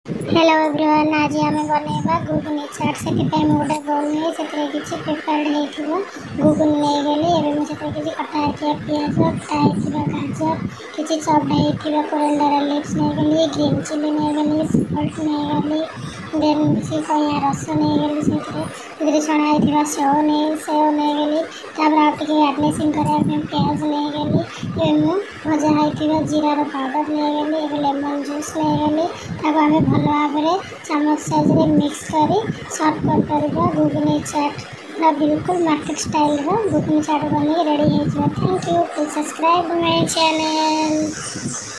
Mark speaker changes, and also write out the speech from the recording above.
Speaker 1: Hello everyone, आज आम बनवा घुगुनी चाट से गोटे बोल नहीं से किसी प्रिपेयर्ड हो घुगुनी नहीं गली एवं मुझे किसी कटा पियाज कटा गाजर किसी चपड़ा होता कोरिएंडर लीव्स नहीं गली ग्रीन चिली नहीं गली सल्ट नहीं गली देन किसी कहीं रस नहीं गली से छणा होता सेव नहीं गली तापर गार्निशिंग करने प्याज नहीं गली भजा होता जीरार पाउडर नहीं गली लेमन जूस नहीं गली आम भल भाव चामच साइज मिक्स कर सर्व कर घुगुनी चाट पूरा बिल्कुल मार्केट स्टाइल घुगुनी चाट बन रेडी हो। Thank you, please subscribe my channel.